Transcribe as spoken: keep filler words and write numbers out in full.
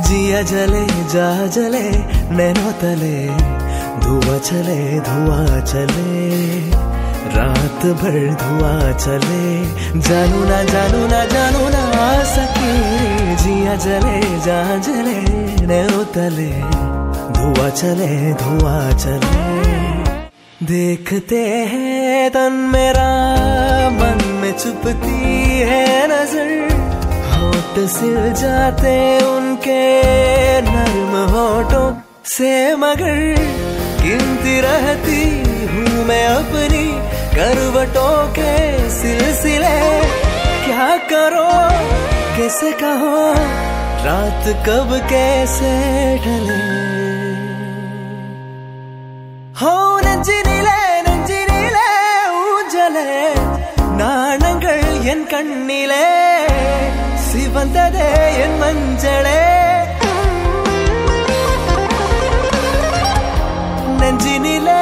जिया जले जा जले नैनो तले धुआं चले धुआं चले रात भर धुआं चले जानू ना जानू ना जानू ना आ सके जिया जले जा जले नैनो तले धुआं चले धुआं चले देखते हैं तन मेरा मन में चुपती है नजर होठ सिल जाते उनके नर्म होठों से मगर गिनती रहती हूँ मैं अपनी करवटों के सिलसिले क्या करो कैसे कहो रात कब कैसे ढले हो நெஞ்சினிலே நெஞ்சினிலே ஊஞ்சலே நாணங்கள் என் கண்ணிலே சிவந்ததே என் மஞ்சளே நெஞ்சினிலே